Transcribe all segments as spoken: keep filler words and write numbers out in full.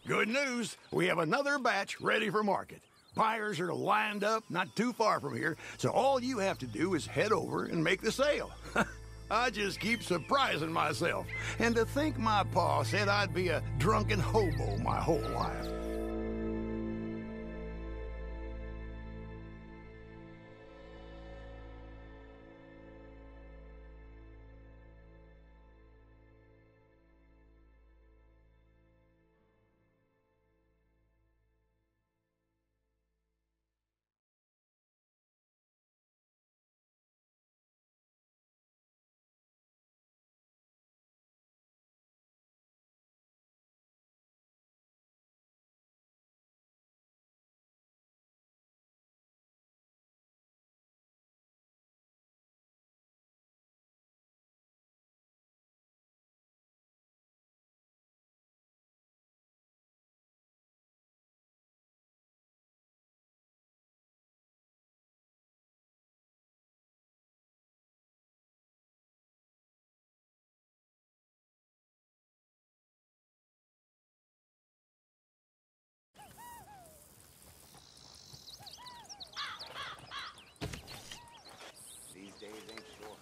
Good news, we have another batch ready for market. Buyers are lined up not too far from here, so all you have to do is head over and make the sale. I just keep surprising myself. And to think my pa said I'd be a drunken hobo my whole life. These days ain't short.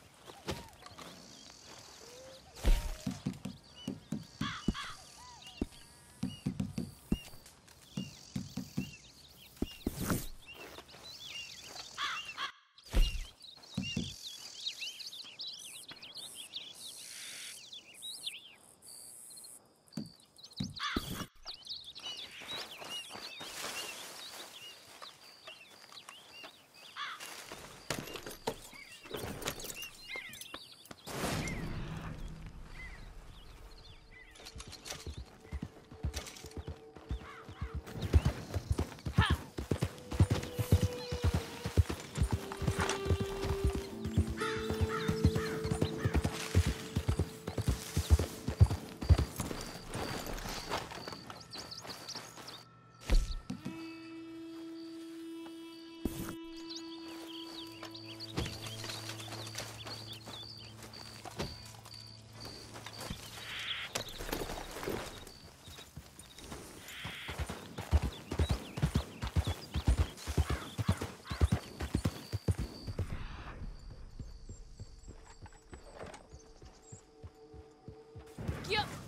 Yep.